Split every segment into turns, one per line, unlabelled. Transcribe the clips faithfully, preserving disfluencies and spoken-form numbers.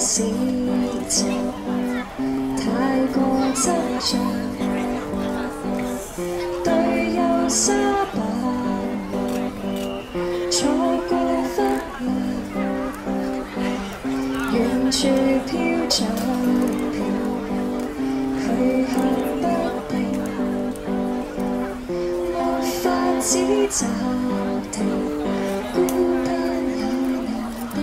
事情太過執着，隊友沙白錯過忽略，遠處飄着飄，去向不定，沒法子暫停，孤單也伶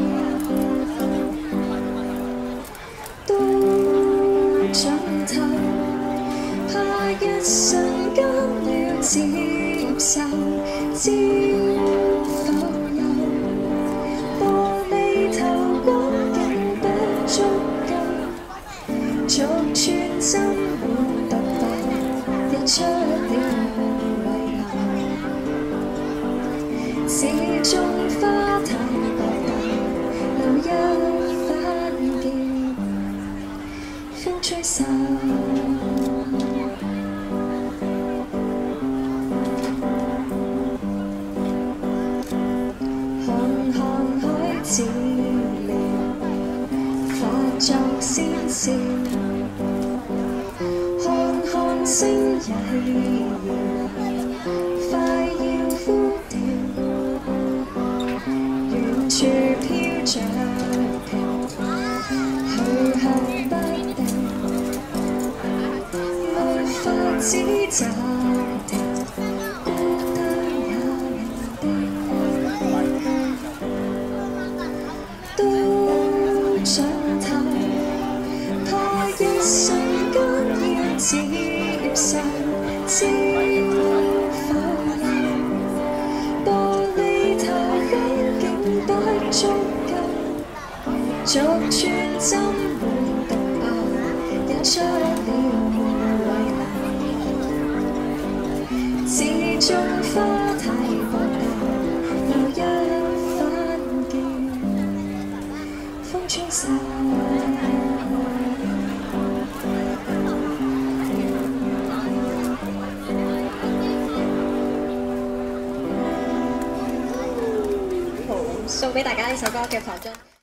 仃，都盡頭，怕一瞬間要接受，知否有玻璃頭光景不足夠，逐寸針滿突破，溢出了遺憾，始終花太薄淡，留一番劍，風吹散。治療化作先兆，看看星曳遙，快要枯掉，遠處飄着飄，去向不定，沒法子暫停。盡頭，怕一瞬間要接受，知否有玻璃頭光景不足夠，逐寸針滿突爆，引出了遺憾，始終花太薄淡，留一番劍。風吹散。好，送俾大家呢首歌嘅《浮樽》。